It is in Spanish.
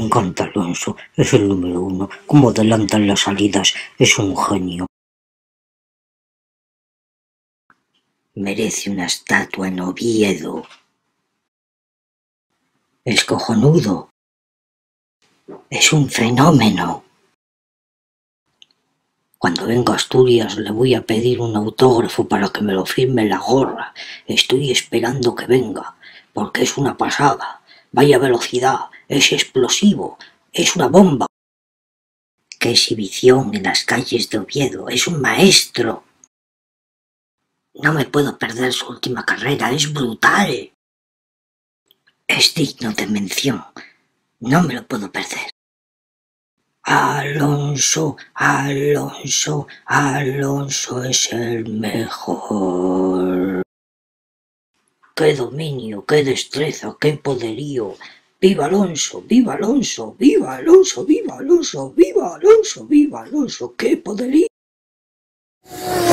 encanta Alonso, es el número 1, como adelanta en las salidas, es un genio. Merece una estatua en Oviedo. Es cojonudo. Es un fenómeno. Cuando venga a Asturias le voy a pedir un autógrafo para que me lo firme la gorra. Estoy esperando que venga, porque es una pasada. Vaya velocidad, es explosivo, es una bomba. ¡Qué exhibición en las calles de Oviedo! ¡Es un maestro! No me puedo perder su última carrera, es brutal. Es digno de mención, no me lo puedo perder. Alonso, Alonso, Alonso es el mejor. ¡Qué dominio, qué destreza, qué poderío! ¡Viva Alonso, viva Alonso, viva Alonso, viva Alonso, viva Alonso, viva Alonso! ¡Qué poderío!